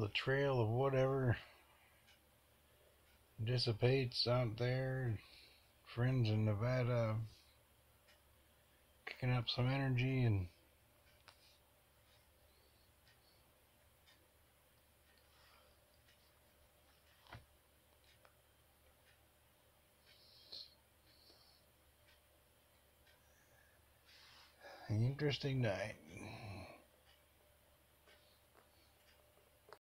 the trail of whatever dissipates out there. Friends in Nevada kicking up some energy, and an interesting night.